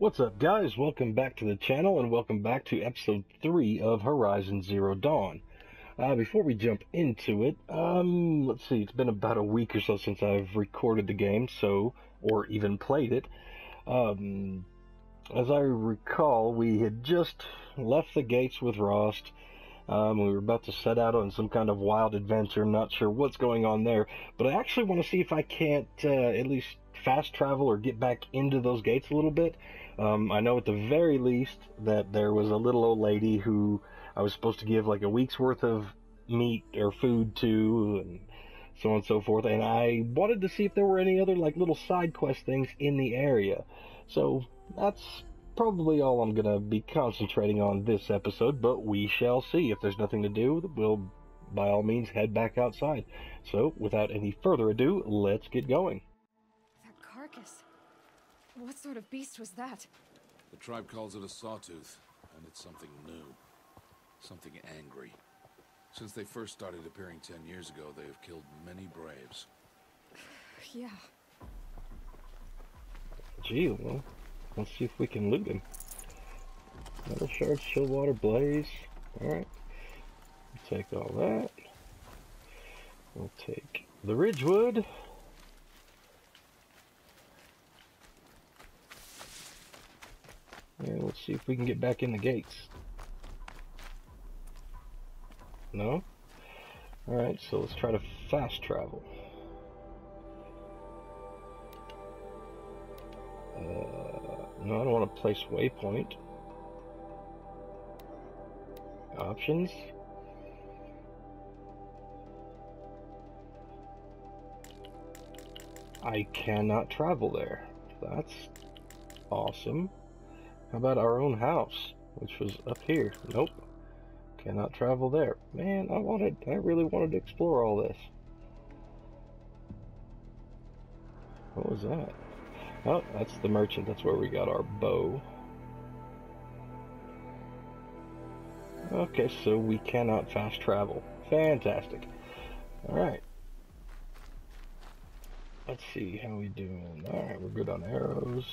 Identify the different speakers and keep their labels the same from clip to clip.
Speaker 1: What's up, guys? Welcome back to the channel, and welcome back to episode 3 of Horizon Zero Dawn. Before we jump into it, let's see, it's been about a week or so since I've recorded the game, or even played it. As I recall, we had just left the gates with Rost. We were about to set out on some kind of wild adventure. I'm not sure what's going on there, but I actually want to see if I can't at least fast travel or get back into those gates a little bit. I know at the very least that there was a little old lady who I was supposed to give like a week's worth of meat or food to, and so on and so forth, and I wanted to see if there were any other like little side quest things in the area. So that's probably all I'm gonna be concentrating on this episode, but we shall see. If there's nothing to do, we'll by all means head back outside. So without any further ado, let's get going.
Speaker 2: That carcass. What sort of beast was that?
Speaker 3: The tribe calls it a sawtooth, and it's something new. Something angry. Since they first started appearing 10 years ago, they have killed many braves.
Speaker 2: Yeah.
Speaker 1: Gee, well, let's see if we can loot him. Metal shards, chill water, blaze. Alright. We'll take all that. We'll take the Ridgewood. And let's see if we can get back in the gates. No? Alright, so let's try to fast travel. No, I don't want to place waypoint. Options. I cannot travel there. That's awesome. How about our own house, which was up here? Nope. Cannot travel there. Man, I really wanted to explore all this. What was that? Oh, that's the merchant. That's where we got our bow. Okay, so we cannot fast travel. Fantastic. Alright. Let's see how we doing. Alright, we're good on arrows.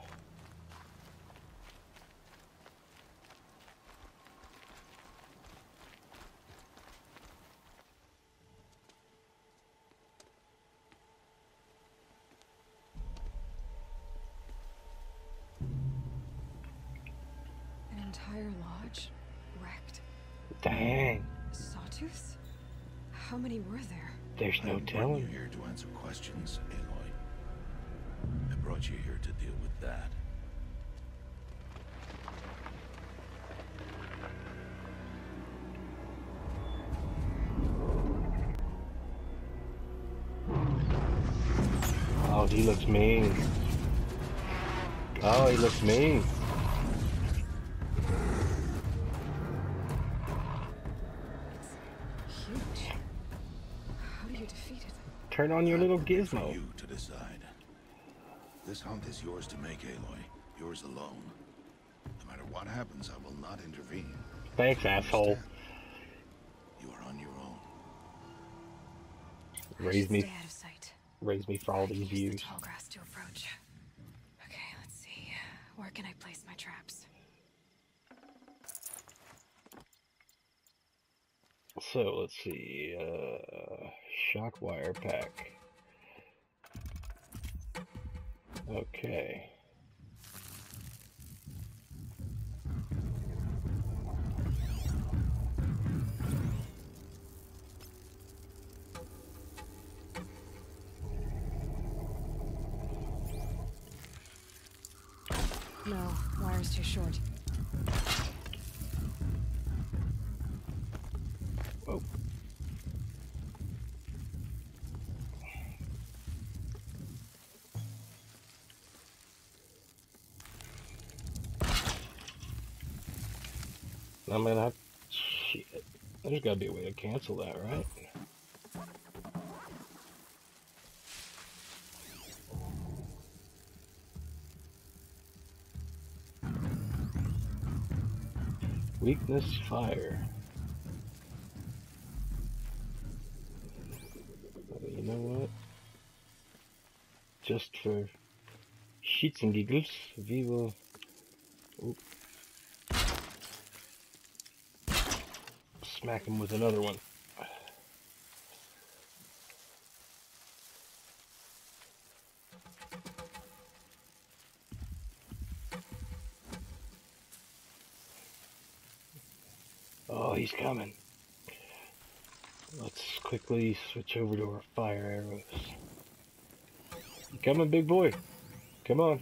Speaker 2: An entire lodge wrecked.
Speaker 1: Dang.
Speaker 2: Sawtooths? How many were there?
Speaker 1: There's no
Speaker 3: I brought you
Speaker 1: telling.
Speaker 3: here to answer questions, Aloy. I brought you here to deal with that.
Speaker 1: Oh, he looks mean. Oh, he looks mean.
Speaker 2: It's huge. How do you defeat it?
Speaker 1: Turn on your little
Speaker 3: For
Speaker 1: gizmo.
Speaker 3: you to decide. This hunt is yours to make, Aloy. Yours alone. No matter what happens, I will not intervene.
Speaker 1: Thanks, asshole.
Speaker 3: Understand? You are on your own.
Speaker 1: Raise me,
Speaker 2: Stay out of sight.
Speaker 1: raise me for all
Speaker 2: I can
Speaker 1: these
Speaker 2: use the
Speaker 1: views.
Speaker 2: tall grass to approach. Okay, let's see. Where can I place my traps?
Speaker 1: So let's see. Shock wire pack. Okay.
Speaker 2: No, wire's too short.
Speaker 1: Oh. I'm gonna have. Shit. There's gotta be a way to cancel that, right? Weakness fire. You know what? Just for shits and giggles, we will Ooh. Smack him with another one. Oh, he's coming. Let's quickly switch over to our fire arrows. You coming, big boy? Come on.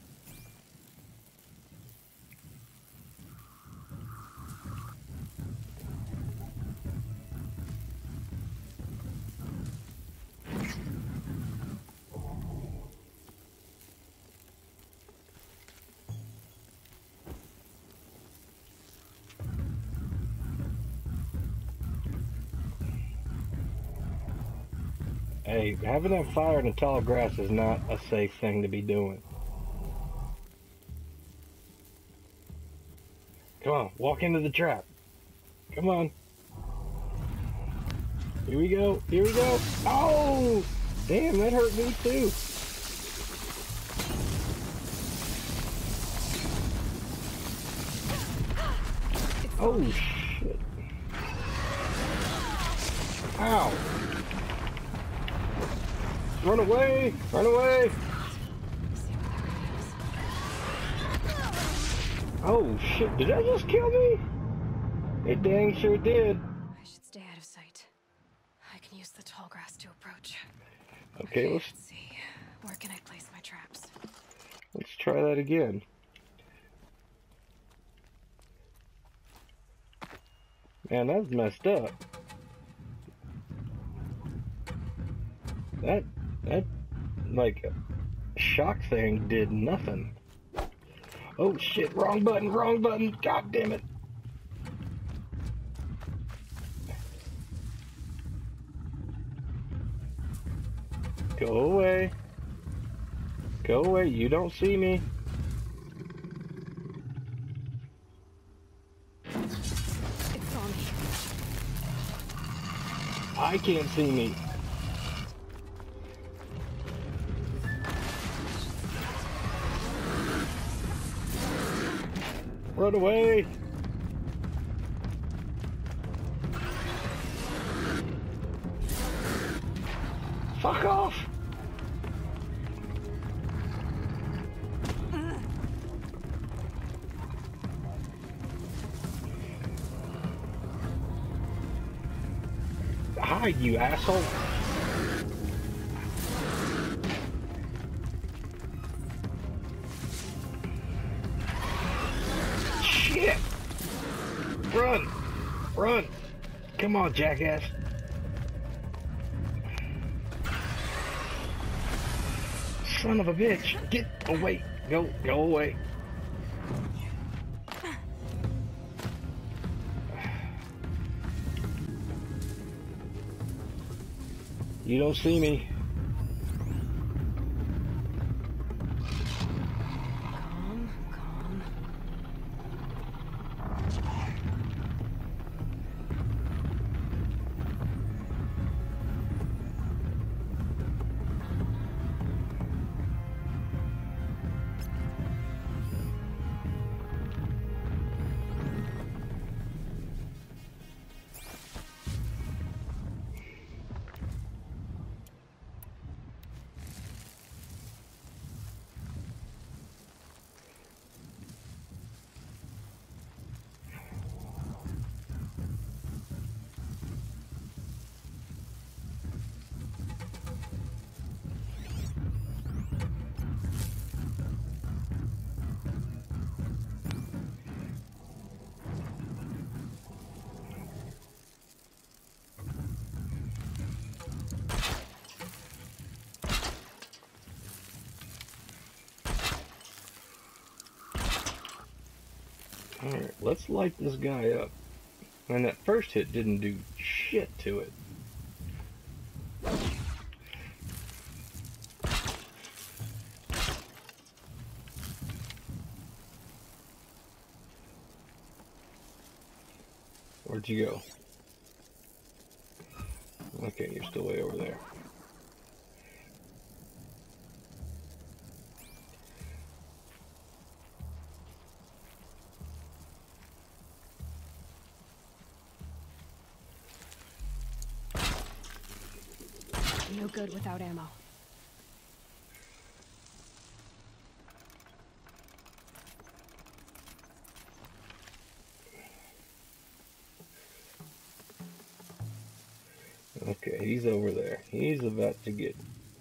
Speaker 1: Hey, having that fire in the tall grass is not a safe thing to be doing. Come on, walk into the trap. Come on. Here we go. Here we go. Oh! Damn, that hurt me too. Oh, shit. Ow. Run away! Run away! Oh, shit. Did that just kill me? It dang sure did.
Speaker 2: I should stay out of sight. I can use the tall grass to approach.
Speaker 1: Okay, let's
Speaker 2: see. Where can I place my traps?
Speaker 1: let's try that again. Man, that's messed up. That like shock thing did nothing. Oh shit, wrong button, wrong button. God damn it. Go away. Go away, you don't see me.
Speaker 2: It saw me.
Speaker 1: I can't see me. Run away! Fuck off! Hide, you asshole! Shit! Run! Run! Come on, jackass! Son of a bitch! Get away! Go away! You don't see me.
Speaker 2: Calm, calm.
Speaker 1: Alright, let's light this guy up. And that first hit didn't do shit to it. Where'd you go? Okay, you're still way over there.
Speaker 2: No good without ammo.
Speaker 1: Okay, he's over there. He's about to get...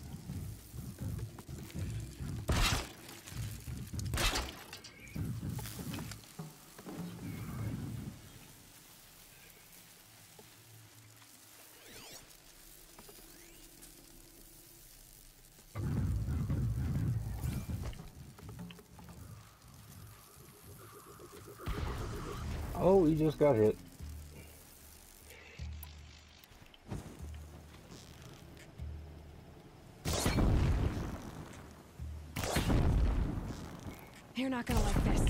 Speaker 1: Oh, he just got hit.
Speaker 2: You're not gonna like this.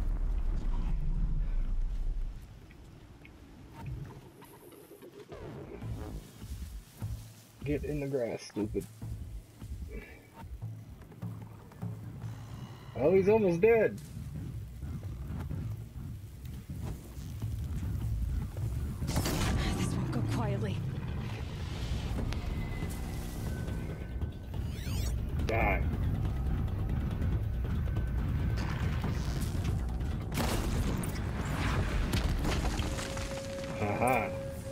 Speaker 1: Get in the grass, stupid. Oh, he's almost dead.
Speaker 2: This won't go quietly.
Speaker 1: Die. Haha.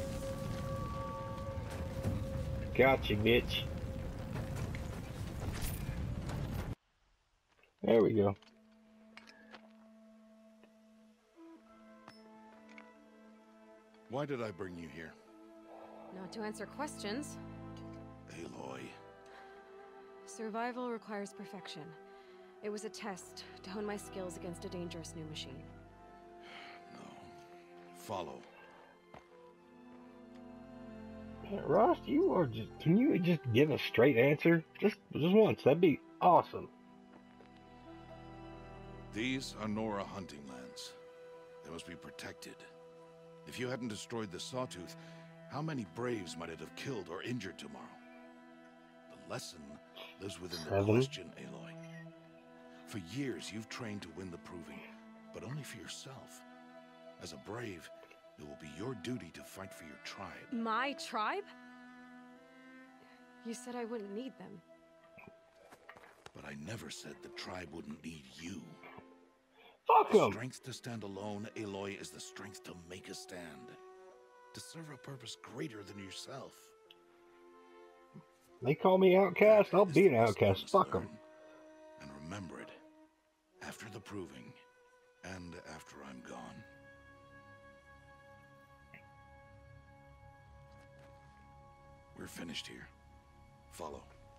Speaker 1: Gotcha, bitch. There we go.
Speaker 3: Why did I bring you here?
Speaker 2: Not to answer questions.
Speaker 3: Aloy.
Speaker 2: Survival requires perfection. It was a test to hone my skills against a dangerous new machine.
Speaker 3: No. Follow.
Speaker 1: Rost, you are just... Can you just give a straight answer? Just once. That'd be awesome.
Speaker 3: These are Nora hunting lands. They must be protected. If you hadn't destroyed the Sawtooth, how many Braves might it have killed or injured tomorrow? The lesson lives within the
Speaker 1: 7.
Speaker 3: question, Aloy. For years, you've trained to win the Proving, but only for yourself. As a Brave, it will be your duty to fight for your tribe.
Speaker 2: My tribe? You said I wouldn't need them.
Speaker 3: But I never said the tribe wouldn't need you.
Speaker 1: Fuck
Speaker 3: The
Speaker 1: 'em.
Speaker 3: strength to stand alone, Aloy, is the strength to make a stand. To serve a purpose greater than yourself.
Speaker 1: They call me outcast, I'll
Speaker 3: That
Speaker 1: be
Speaker 3: is
Speaker 1: an
Speaker 3: the lesson you
Speaker 1: outcast.
Speaker 3: must
Speaker 1: Fuck 'em.
Speaker 3: learn. And remember it. After the Proving, and after I'm gone. We're finished here. Follow.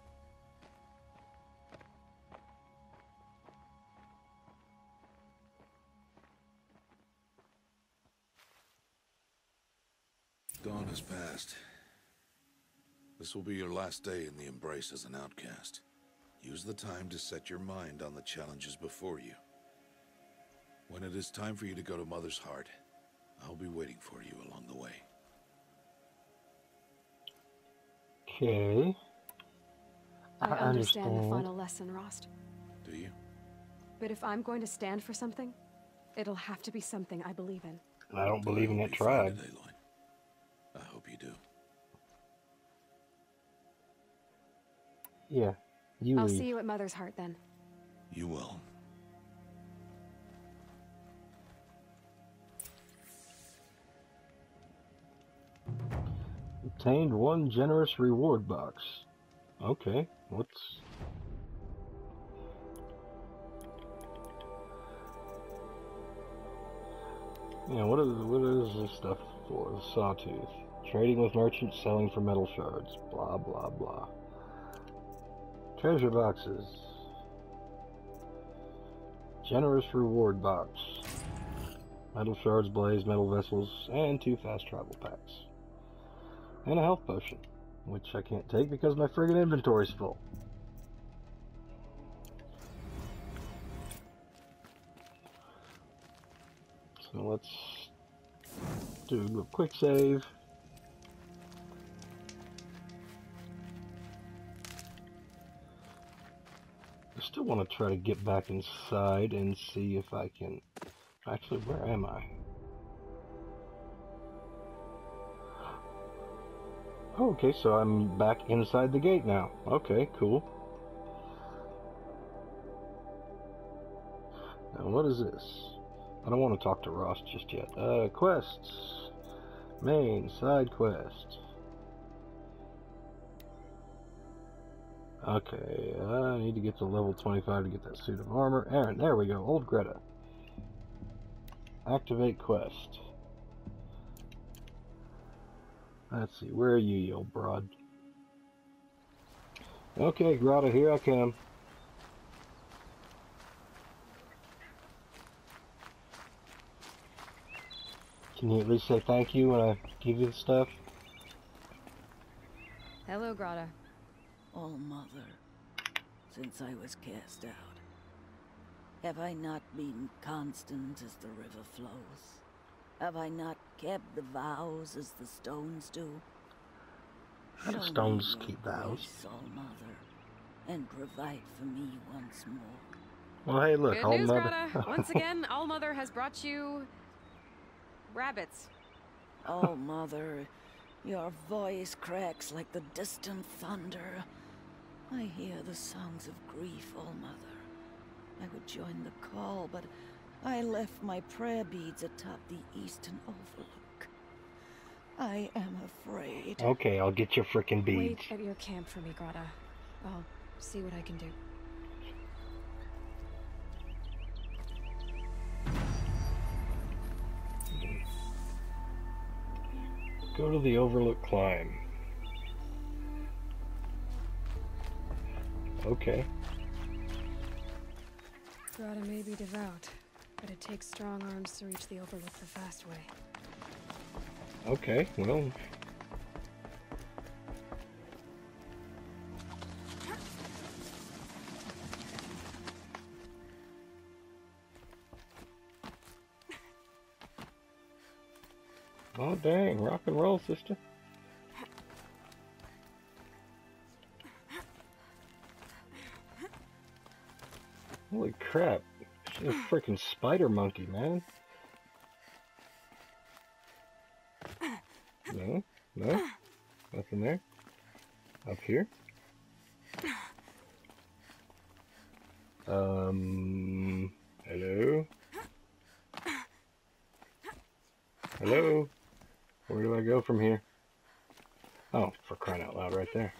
Speaker 3: Dawn has passed. This will be your last day in the Embrace as an outcast. Use the time to set your mind on the challenges before you. When it is time for you to go to Mother's Heart, I'll be waiting for you along the way.
Speaker 1: Okay.
Speaker 2: I understand the
Speaker 1: understand.
Speaker 2: final lesson, Rost.
Speaker 3: Do you?
Speaker 2: But if I'm going to stand for something, it'll have to be something I believe in.
Speaker 1: I don't believe in
Speaker 3: I
Speaker 1: that
Speaker 3: hope you find
Speaker 1: tribe.
Speaker 3: it, Aloy. I hope you do.
Speaker 1: Yeah. You
Speaker 2: I'll
Speaker 1: leave.
Speaker 2: see you at Mother's Heart then.
Speaker 3: You will.
Speaker 1: Obtained 1 generous reward box. Okay, what's... Yeah, what is this stuff for? The Sawtooth. Trading with merchants, selling for metal shards. Blah, blah, blah. Treasure boxes. Generous reward box. Metal shards, blaze, metal vessels, and 2 fast travel packs. And a health potion, which I can't take because my friggin' inventory's full. So let's do a quick save. I still want to try to get back inside and see if I can... Actually, where am I? Oh, okay, so I'm back inside the gate now. Okay, cool. Now, what is this? I don't want to talk to Rost just yet. Quests. Main, side quest. Okay, I need to get to level 25 to get that suit of armor. Aaron, there we go. Old Greta. Activate quest. Let's see, where are you, you old broad? Okay, Greta, here I come. Can you at least say thank you when I give you the stuff?
Speaker 2: Hello, Grata.
Speaker 4: Oh, Mother, since I was cast out, have I not been constant as the river flows? Have I not kept the vows as the stones do?
Speaker 1: How do
Speaker 4: Show
Speaker 1: stones
Speaker 4: me your
Speaker 1: keep vows?
Speaker 4: grace, oh Mother, and provide for me once more.
Speaker 1: Well, hey, look,
Speaker 2: Good
Speaker 1: Old
Speaker 2: news,
Speaker 1: Mother.
Speaker 2: Grata. Once again, All-Mother has brought you... rabbits.
Speaker 4: Oh, Mother, your voice cracks like the distant thunder. I hear the songs of grief, oh Mother. I would join the call, but I left my prayer beads atop the eastern overlook. I am afraid.
Speaker 1: Okay, I'll get your frickin' beads.
Speaker 2: Wait at your camp for me, Grata. I'll see what I can do.
Speaker 1: Go to the Overlook climb. Okay.
Speaker 2: Grata may be devout, but it takes strong arms to reach the Overlook the fast way.
Speaker 1: Okay, well... Oh dang, rock and roll, sister. Holy crap. She's a freaking spider monkey, man. No, no, nothing there. Up here. Hello? Hello? Where do I go from here? Oh, for crying out loud, right there.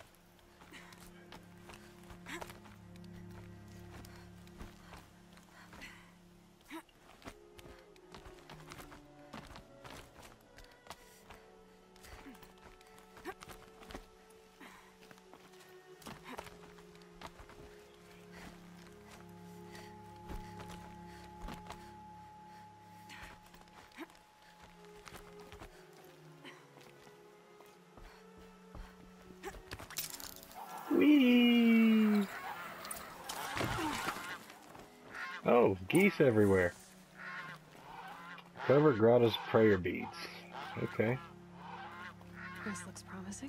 Speaker 1: Whee! Oh, geese everywhere. Cover Grata's prayer beads. Okay.
Speaker 2: This looks promising.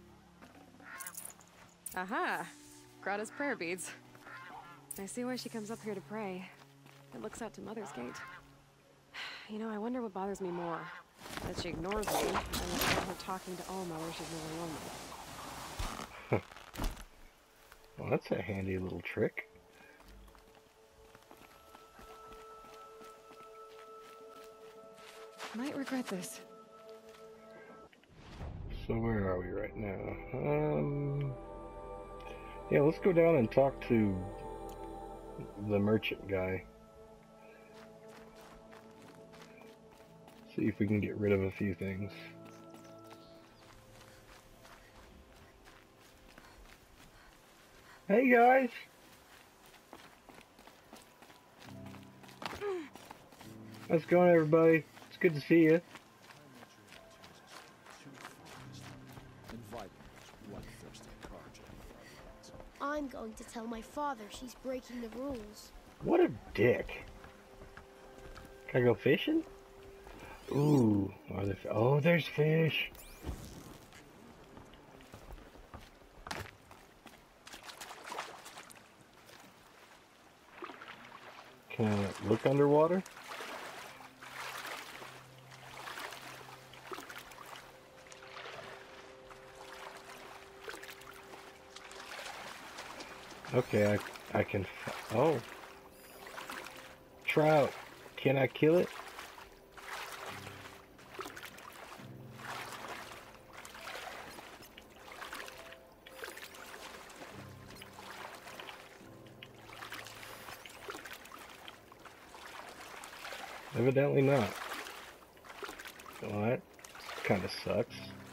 Speaker 2: Aha! Grata's prayer beads. I see why she comes up here to pray. It looks out to Mother's Gate. You know, I wonder what bothers me more. That she ignores me, and without her talking to All-Mother, she's never lonely.
Speaker 1: Well, that's a handy little trick.
Speaker 2: Might regret this.
Speaker 1: So where are we right now? Yeah, let's go down and talk to the merchant guy. See if we can get rid of a few things. Hey guys! How's it going, everybody? It's good to see you.
Speaker 5: I'm going to tell my father she's breaking the rules.
Speaker 1: What a dick. Can I go fishing? Ooh, oh, there's fish. Can I look underwater? Okay, I can... Oh. Trout. Can I kill it? Evidently not. Well, that kind of sucks.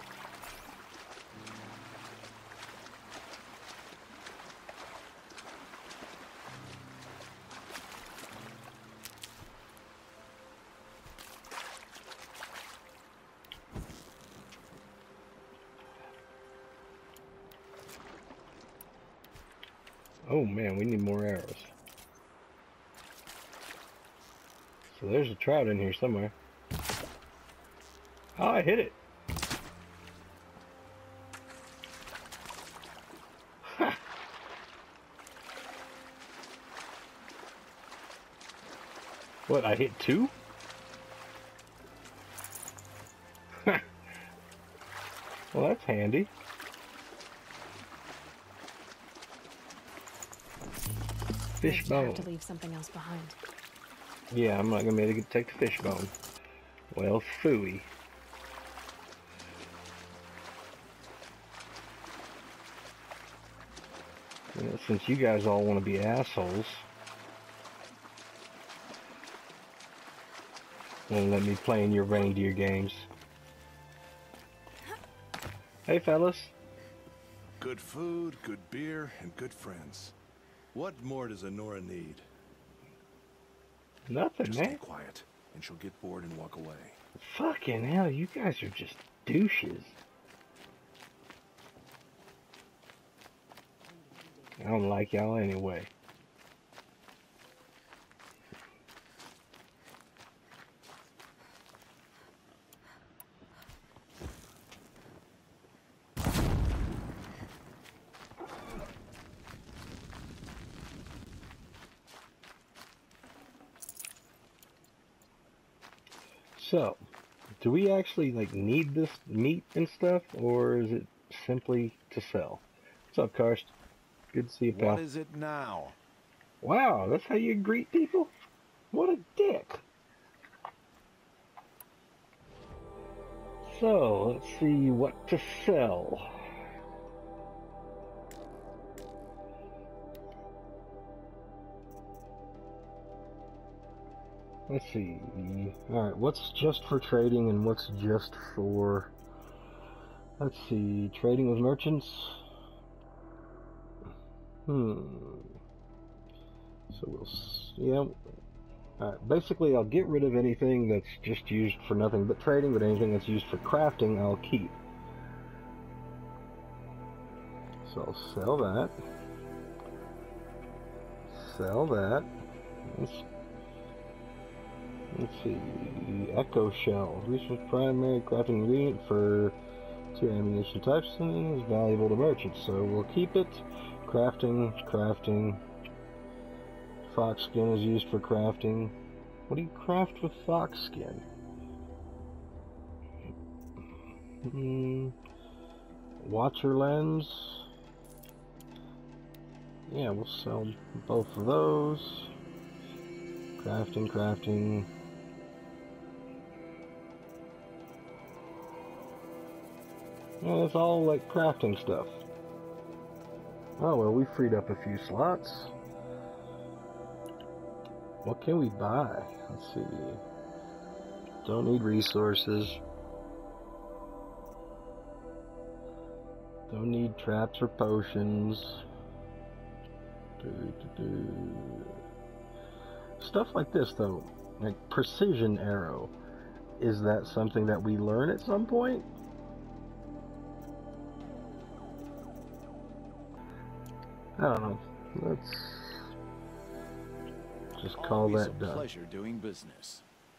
Speaker 1: Oh man, we need more arrows. So there's a trout in here somewhere. Oh, I hit it. Ha. What, I hit 2? Well, that's handy. Fish bone.
Speaker 2: Have to leave something else behind.
Speaker 1: Yeah, I'm not gonna be able to take the fish bone. Well, phooey. Well, since you guys all want to be assholes, won't let me play in your reindeer games. Hey, fellas.
Speaker 6: Good food, good beer, and good friends. What more does Nora need?
Speaker 1: Nothing,
Speaker 6: Just
Speaker 1: man.
Speaker 6: stay quiet, and she'll get bored and walk away.
Speaker 1: Fucking hell, you guys are just douches. I don't like y'all anyway. So, do we actually like need this meat and stuff, or is it simply to sell? What's up, Karst? Good to see you, pal.
Speaker 6: What is it now?
Speaker 1: Wow, that's how you greet people? What a dick. So, let's see what to sell. Let's see. Alright, what's just for trading and what's just for... Let's see. Trading with merchants. So we'll... Yeah. Alright, basically I'll get rid of anything that's just used for nothing but trading, but anything that's used for crafting I'll keep. So I'll sell that. Sell that. Let's see, Echo Shell. Resource primary crafting ingredient for 2 ammunition types and is valuable to merchants, so we'll keep it. Crafting. Fox skin is used for crafting. What do you craft with fox skin? Watcher lens. Yeah, we'll sell both of those. Crafting. Yeah, it's all like crafting stuff. Oh well, we freed up a few slots. What can we buy? Let's see. Don't need resources. Don't need traps or potions. Stuff like this though, like precision arrow. Is that something that we learn at some point? I don't know. Let's just call that done.
Speaker 6: Pleasure doing business.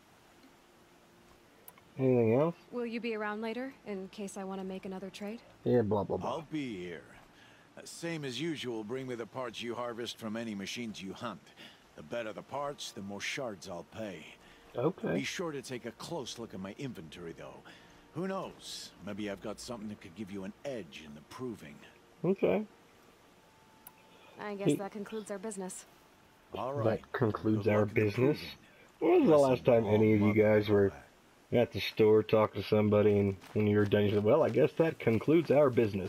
Speaker 1: Anything else?
Speaker 2: Will you be around later, in case I want to make another trade?
Speaker 1: Yeah, blah blah blah.
Speaker 6: I'll be here. Same as usual, bring me the parts you harvest from any machines you hunt. The better the parts, the more shards I'll pay.
Speaker 1: Okay.
Speaker 6: Be sure to take a close look at my inventory, though. Who knows? Maybe I've got something that could give you an edge in the proving.
Speaker 1: Okay.
Speaker 2: I guess that concludes our business.
Speaker 6: All right.
Speaker 1: That concludes
Speaker 6: Good
Speaker 1: our
Speaker 6: luck in the
Speaker 1: business.
Speaker 6: proving.
Speaker 1: When was the
Speaker 6: Lesson
Speaker 1: last time
Speaker 6: all
Speaker 1: any of you
Speaker 6: mother
Speaker 1: guys were
Speaker 6: back.
Speaker 1: at the store talking to somebody and when you were done you said, well, I guess that concludes our business?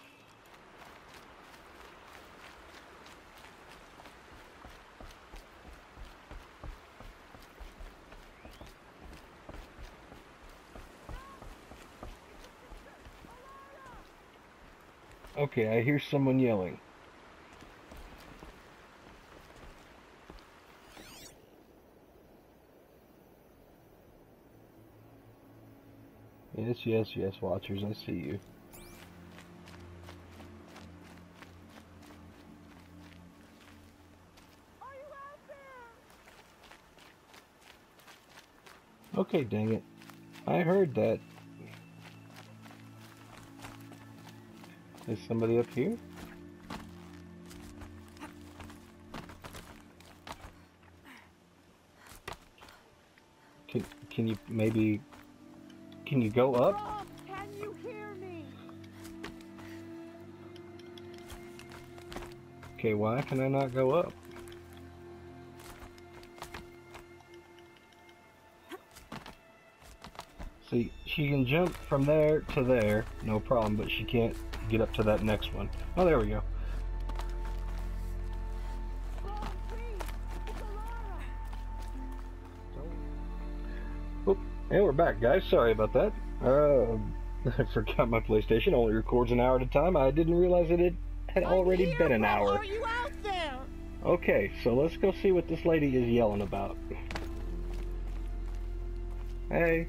Speaker 1: Okay, I hear someone yelling. Yes, yes, yes, watchers, I see you. Okay, dang it. I heard that. Is somebody up here? Can you maybe... Can you go up?
Speaker 7: Rob, can you hear me?
Speaker 1: Okay, why can I not go up? See, she can jump from there to there, no problem, but she can't get up to that next one. Oh, there we go.
Speaker 7: Rob, please. It's Alara.
Speaker 1: Oop, and we're back, guys. Sorry about that. I forgot my PlayStation only records an hour at a time. I didn't realize it had already
Speaker 7: I'm here,
Speaker 1: been an
Speaker 7: Rob.
Speaker 1: hour.
Speaker 7: Are you out there?
Speaker 1: Okay, so let's go see what this lady is yelling about. Hey.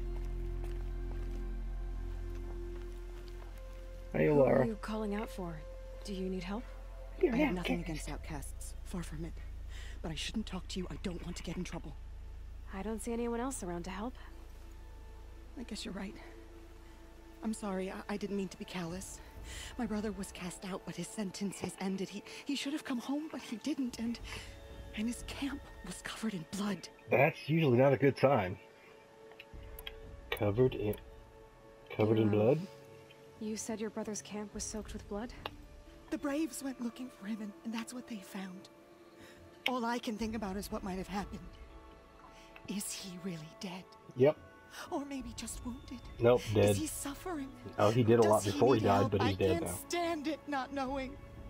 Speaker 1: Hey,
Speaker 2: Who are
Speaker 1: Laura.
Speaker 2: you calling out for? Do you need help?
Speaker 8: I have nothing against outcasts. Far from it. But I shouldn't talk to you. I don't want to get in trouble.
Speaker 2: I don't see anyone else around to help.
Speaker 8: I guess you're right. I'm sorry. I didn't mean to be callous. My brother was cast out, but his sentence has ended. He should have come home, but he didn't. And his camp was covered in blood.
Speaker 1: That's usually not a good sign. Covered in blood?
Speaker 2: You said your brother's camp was soaked with blood?
Speaker 8: The Braves went looking for him, and that's what they found. All I can think about is what might have happened. Is he really dead?
Speaker 1: Yep.
Speaker 8: Or maybe just wounded?
Speaker 1: Nope, dead.
Speaker 8: Is he suffering?
Speaker 1: Oh, he did a lot
Speaker 8: Does
Speaker 1: before he
Speaker 8: need
Speaker 1: died,
Speaker 8: help?
Speaker 1: but he's dead
Speaker 8: I
Speaker 1: now.
Speaker 8: can't stand it not knowing.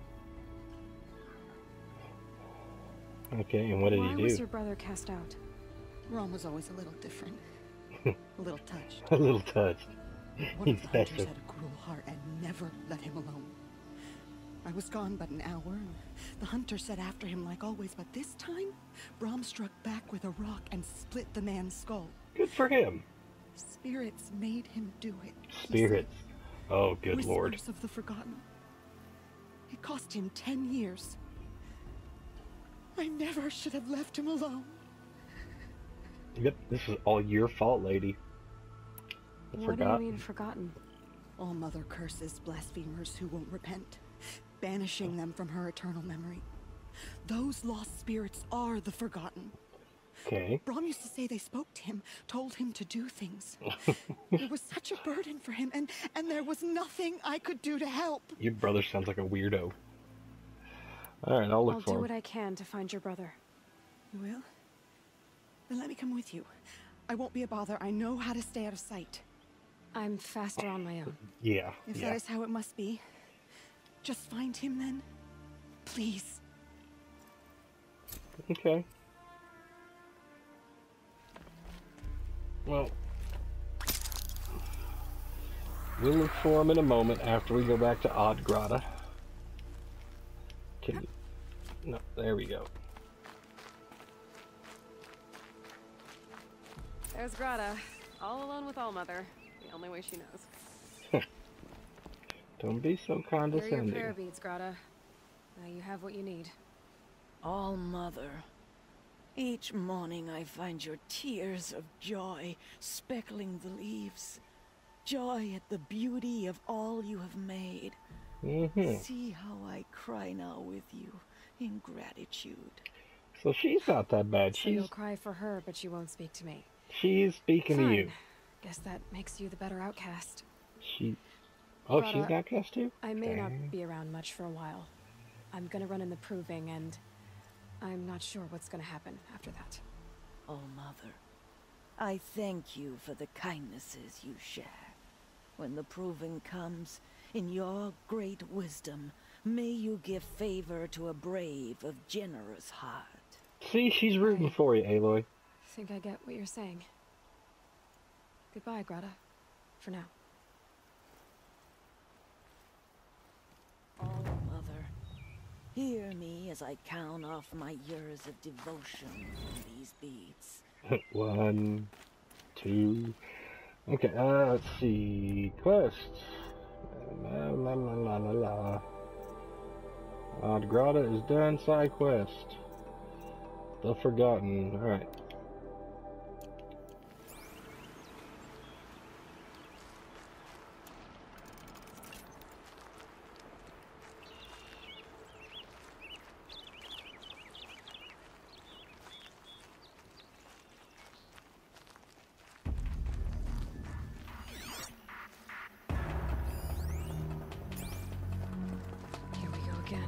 Speaker 1: Okay, and what did
Speaker 2: Why
Speaker 1: he do?
Speaker 2: was your brother cast out?
Speaker 8: Ron was always a little different. A little touched.
Speaker 1: A little touched.
Speaker 8: One of
Speaker 1: He's
Speaker 8: the hunters
Speaker 1: special.
Speaker 8: had a cruel heart and never let him alone. I was gone but an hour, and the hunter set after him like always, but this time, Brom struck back with a rock and split the man's skull.
Speaker 1: Good for him.
Speaker 8: Spirits made him do it. he
Speaker 1: Spirits.
Speaker 8: said.
Speaker 1: Oh, good lord.
Speaker 8: Whispers of the forgotten. It cost him 10 years. I never should have left him alone.
Speaker 1: Yep, this is all your fault, lady. I
Speaker 2: What
Speaker 1: forgot.
Speaker 2: do you mean forgotten?
Speaker 8: All Mother curses blasphemers who won't repent, banishing them from her eternal memory. Those lost spirits are the forgotten.
Speaker 1: Okay.
Speaker 8: Brom used to say they spoke to him, told him to do things. It was such a burden for him, and there was nothing I could do to help.
Speaker 1: Your brother sounds like a weirdo. Alright, I'll look
Speaker 2: I'll
Speaker 1: for
Speaker 2: do
Speaker 1: him.
Speaker 2: what I can to find your brother.
Speaker 8: You will? Then let me come with you. I won't be a bother. I know how to stay out of sight.
Speaker 2: I'm faster on my own.
Speaker 1: Yeah,
Speaker 8: If
Speaker 1: yeah.
Speaker 8: that is how it must be, just find him then. Please.
Speaker 1: Okay. Well, we'll look for him in a moment after we go back to Odd Grotto. Can you... No, there we go.
Speaker 2: There's Grata, all alone with Allmother. The only way she knows.
Speaker 1: Don't be so
Speaker 2: Here are your
Speaker 1: condescending.
Speaker 2: prayer beads, Grata. Now you have what you need.
Speaker 4: All Mother. Each morning I find your tears of joy speckling the leaves. Joy at the beauty of all you have made.
Speaker 1: Mm-hmm.
Speaker 4: See how I cry now with you in gratitude.
Speaker 1: So she's not that bad.
Speaker 2: So you'll cry for her, but you won't speak to me.
Speaker 1: She's speaking to you.
Speaker 2: Fine. Guess that makes you the better outcast.
Speaker 1: Oh,
Speaker 2: Grata,
Speaker 1: she's got cast too?
Speaker 2: I may
Speaker 1: Dang.
Speaker 2: not be around much for a while. I'm gonna run in the proving, and I'm not sure what's gonna happen after that.
Speaker 4: Oh, Mother, I thank you for the kindnesses you share. When the proving comes, in your great wisdom, may you give favor to a brave of generous heart.
Speaker 1: See, she's rooting for you, Aloy.
Speaker 2: I think I get what you're saying. Goodbye, Grata. For now.
Speaker 4: Oh, Mother, hear me as I count off my years of devotion from these beads.
Speaker 1: 1, 2. Okay, let's see. Quests. La la la la la la. The Grotto is done. Side quest. The Forgotten. Alright.
Speaker 2: Here we go again.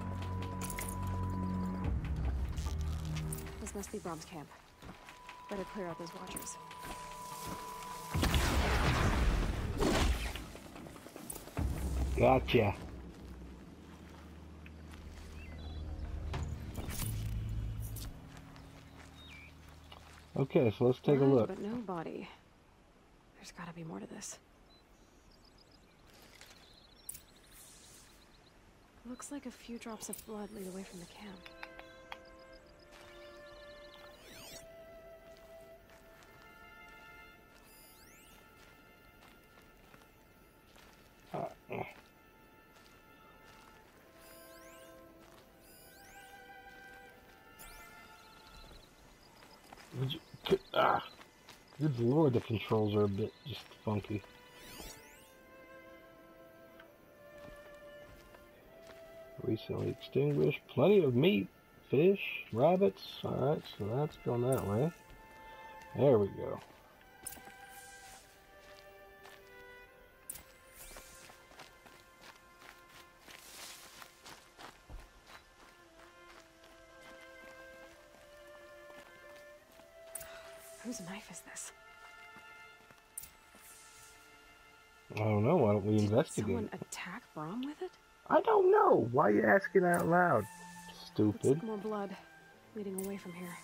Speaker 2: This must be Brom's camp. Better clear out those watchers.
Speaker 1: Gotcha. Okay, so let's take a
Speaker 2: Blood,
Speaker 1: look.
Speaker 2: But no body. There's gotta be more to this. Looks like a few drops of blood lead away from the camp.
Speaker 1: Good lord, the controls are a bit just funky. Recently extinguished. Plenty of meat. Fish. Rabbits. Alright, so that's going that way. There we go.
Speaker 2: Whose knife is this?
Speaker 1: I don't know. Why don't we
Speaker 2: Did
Speaker 1: investigate?
Speaker 2: someone attack Brom with it?
Speaker 1: I don't know. Why are you asking out loud?
Speaker 2: Looks
Speaker 1: Stupid.
Speaker 2: like more blood leading away from here.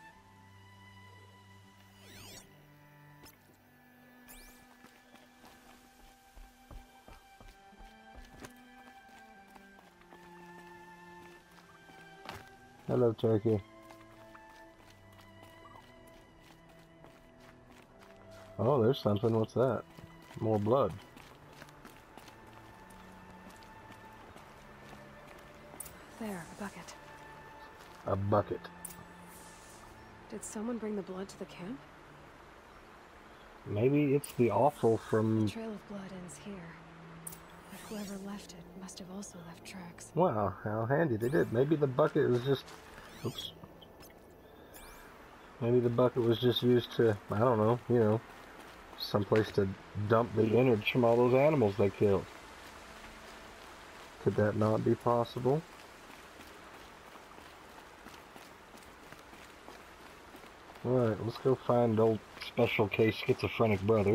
Speaker 1: Hello, turkey. Oh, there's something. What's that? More blood.
Speaker 2: There, a bucket.
Speaker 1: A bucket.
Speaker 2: Did someone bring the blood to the camp?
Speaker 1: Maybe it's the offal
Speaker 2: The
Speaker 1: from...
Speaker 2: trail of blood ends here. But whoever left it must have also left tracks.
Speaker 1: Wow, how handy they did. Maybe the bucket was just... Oops. Maybe the bucket was just used to, I don't know, you know, someplace to dump the innards from all those animals they killed. Could that not be possible? Alright, let's go find old special case schizophrenic brother.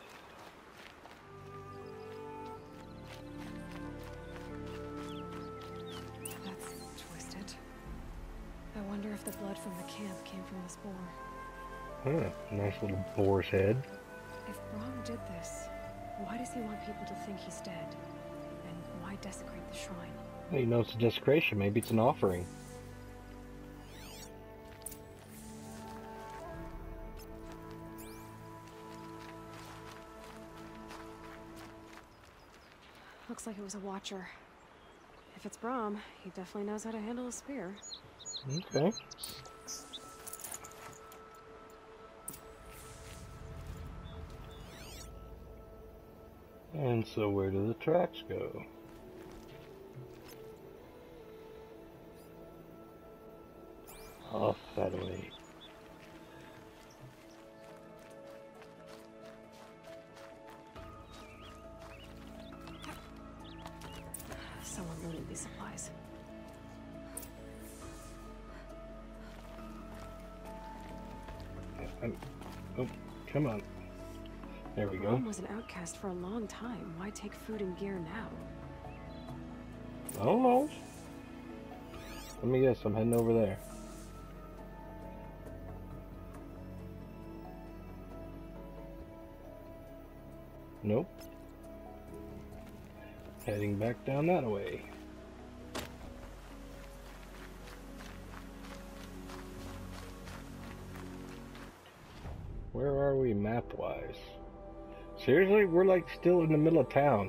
Speaker 2: That's twisted. I wonder if the blood from the camp came from this boar.
Speaker 1: Huh, nice little boar's head.
Speaker 2: If Brom did this, why does he want people to think he's dead? And why desecrate the shrine?
Speaker 1: Hey, you know it's a desecration, maybe it's an offering.
Speaker 2: Looks like it was a watcher. If it's Brom, he definitely knows how to handle a spear.
Speaker 1: Okay. And so where do the tracks go? Off that way.
Speaker 2: Someone loaded these supplies.
Speaker 1: Oh, come on. There we go.
Speaker 2: Mom was an outcast for a long time. Why take food and gear now?
Speaker 1: I don't know. Let me guess, I'm heading over there. Nope. Heading back down that way. Where are we map-wise? Seriously? We're like still in the middle of town.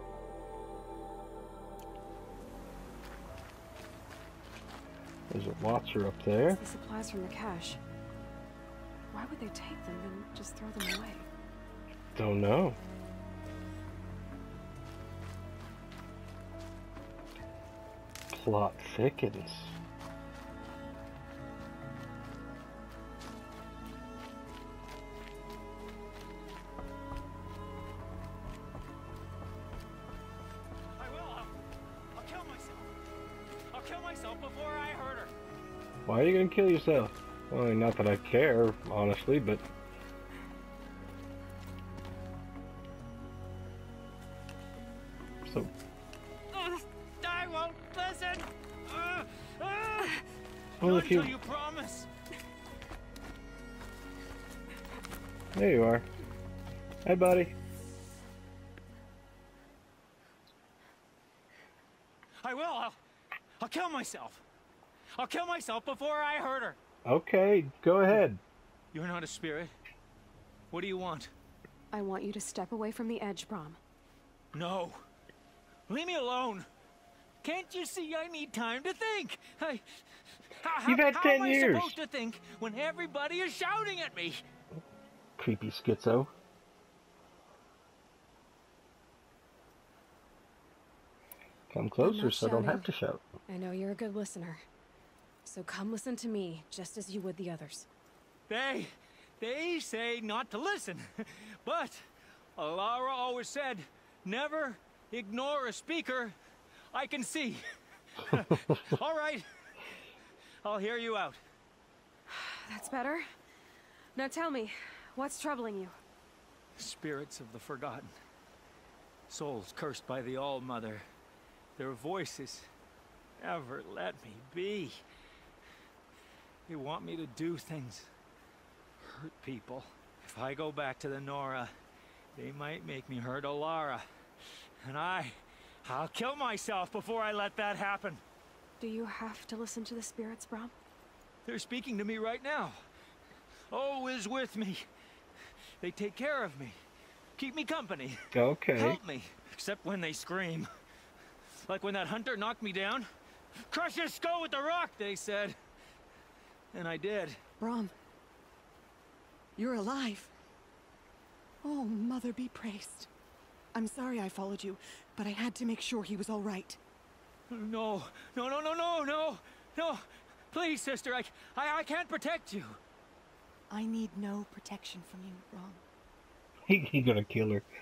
Speaker 1: There's a watcher up there.
Speaker 2: It's the supplies from the cache. Why would they take them and just throw them away?
Speaker 1: Don't know. Plot thickens.
Speaker 9: I will. I'll kill myself. I'll kill myself before I hurt her.
Speaker 1: Why are you gonna kill yourself? Well, not that I care, honestly, but... So...
Speaker 9: I won't listen.
Speaker 1: Well,
Speaker 9: Not
Speaker 1: if you...
Speaker 9: until you promise.
Speaker 1: There you are. Hi, buddy.
Speaker 9: I will. I'll kill myself. I'll kill myself before I hurt her.
Speaker 1: Okay, go ahead.
Speaker 9: You're not a spirit. What do you want?
Speaker 2: I want you to step away from the edge, Brom.
Speaker 9: No. Leave me alone. Can't you see I need time to think?
Speaker 1: You've had 10
Speaker 9: How am
Speaker 1: years.
Speaker 9: I supposed to think when everybody is shouting at me?
Speaker 1: Creepy schizo. Come closer
Speaker 2: not
Speaker 1: so I don't have
Speaker 2: shouting.
Speaker 1: to shout.
Speaker 2: I know you're a good listener. So come listen to me, just as you would the others.
Speaker 9: They say not to listen. But Alara always said, never ignore a speaker I can see. All right. I'll hear you out.
Speaker 2: That's better. Now tell me, what's troubling you?
Speaker 9: Spirits of the forgotten. Souls cursed by the All-Mother. Their voices never let me be. They want me to do things. Hurt people. If I go back to the Nora, they might make me hurt Alara. And I'll kill myself before I let that happen.
Speaker 2: Do you have to listen to the spirits, Brom?
Speaker 9: They're speaking to me right now. O is with me. They take care of me. Keep me company.
Speaker 1: Okay.
Speaker 9: Help me. Except when they scream. Like when that hunter knocked me down. Crush his skull with the rock, they said. And I did.
Speaker 8: Brom, you're alive. Oh, Mother be praised. I'm sorry I followed you, but I had to make sure he was all right.
Speaker 9: No. No. Please, sister, I can't protect you.
Speaker 8: I need no protection from you, Brom.
Speaker 1: He's gonna kill her.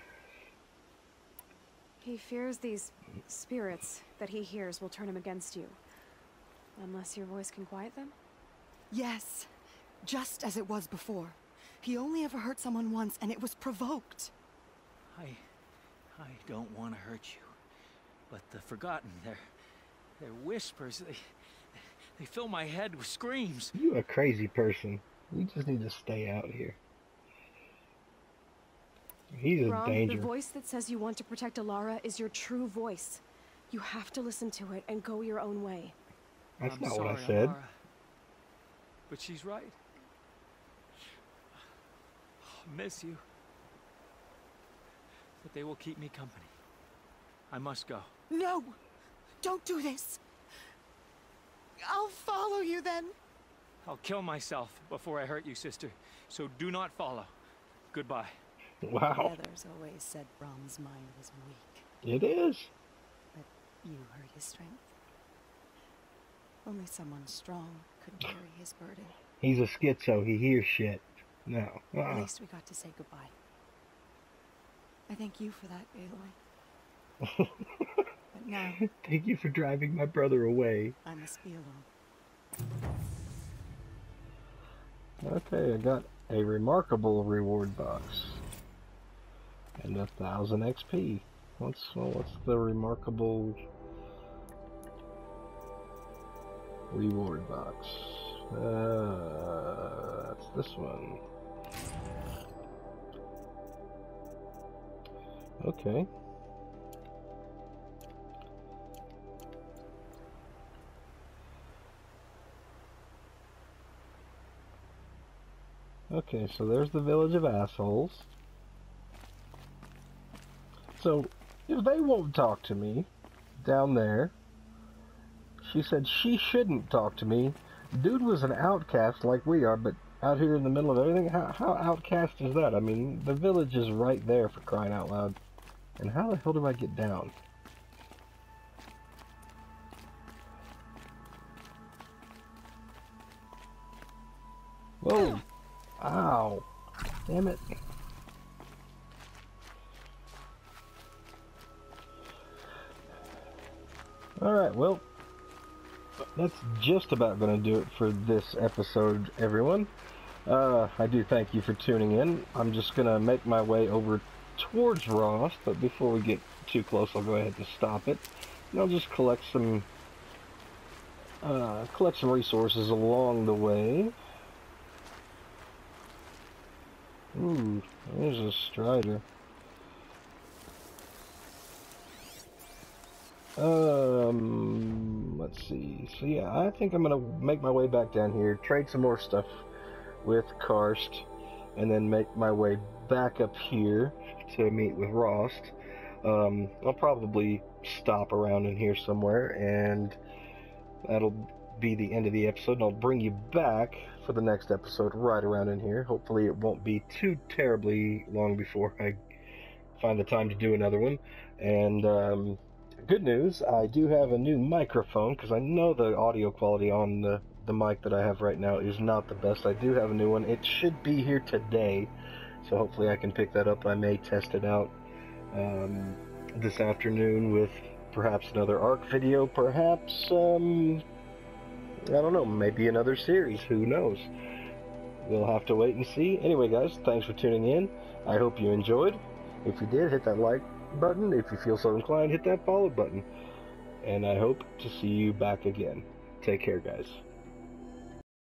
Speaker 2: He fears these spirits that he hears will turn him against you. Unless your voice can quiet them?
Speaker 8: Yes, just as it was before. He only ever hurt someone once, and it was provoked.
Speaker 9: I don't want to hurt you. But the Forgotten, their whispers, they fill my head with screams.
Speaker 1: You a crazy person. You just need to stay out here. He's a
Speaker 2: Brom,
Speaker 1: danger.
Speaker 2: the voice that says you want to protect Alara is your true voice. You have to listen to it and go your own way.
Speaker 1: That's
Speaker 9: I'm
Speaker 1: not
Speaker 9: sorry,
Speaker 1: what I said.
Speaker 9: Alara. But she's right. I miss you. But they will keep me company. I must go.
Speaker 8: No! Don't do this! I'll follow you then.
Speaker 9: I'll kill myself before I hurt you, sister. So do not follow. Goodbye.
Speaker 1: Wow.
Speaker 10: Others always said Brom's mind was weak,
Speaker 1: It is.
Speaker 10: but you heard his strength. Only someone strong could carry his burden.
Speaker 1: He's a schizo. He hears shit. No.
Speaker 10: At least we got to say goodbye. I thank you for that, Aloy. But now,
Speaker 1: Thank you for driving my brother away.
Speaker 10: I must be alone.
Speaker 1: Okay, I got a remarkable reward box. And 1,000 XP. What's the remarkable reward box? That's this one. Okay. Okay, so there's the Village of Assholes. So, if they won't talk to me down there, she said she shouldn't talk to me. Dude was an outcast like we are, but out here in the middle of everything, how outcast is that? I mean, the village is right there, for crying out loud. And how the hell do I get down? Whoa! Ow! Damn it. Alright, well, that's just about going to do it for this episode, everyone. I do thank you for tuning in. I'm just going to make my way over towards Rost, but before we get too close, I'll go ahead and stop it. And I'll just collect some resources along the way. Ooh, there's a Strider. Let's see. So yeah, I think I'm gonna make my way back down here, trade some more stuff with Karst, and then make my way back up here to meet with Rost. I'll probably stop around in here somewhere, and that'll be the end of the episode, and I'll bring you back for the next episode right around in here. Hopefully it won't be too terribly long before I find the time to do another one. And good news, I do have a new microphone, because I know the audio quality on the mic that I have right now is not the best. I do have a new one. It should be here today, so hopefully I can pick that up. I may test it out this afternoon with perhaps another ARK video, perhaps, I don't know, maybe another series, who knows. We'll have to wait and see. Anyway, guys, thanks for tuning in. I hope you enjoyed. If you did, hit that like button. If you feel so inclined, hit that follow button. And I hope to see you back again. Take care, guys.